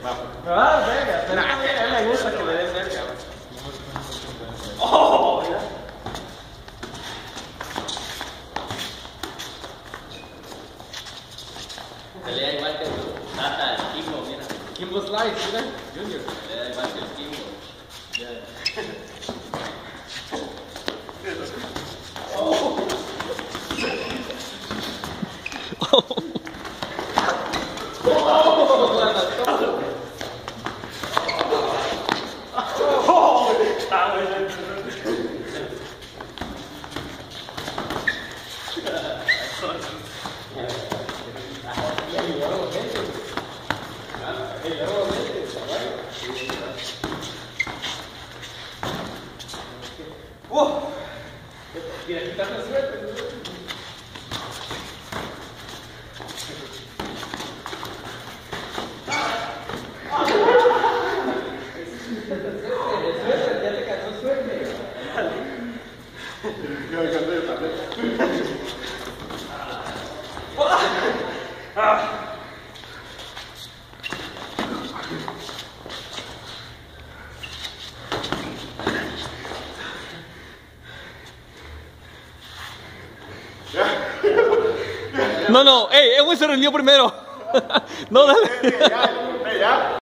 Ah, verga, pero a él le gusta que le des verga. Oh, mira. Pelea igual que tu tata, el Kimbo, mira. Kimbo Slice, mira. Junior. Pelea igual que el Kimbo. Mira, quitando suerte. Ya te cansó suerte. Yo me cansé también. No, Edwin se rindió primero. No, dale. Ya.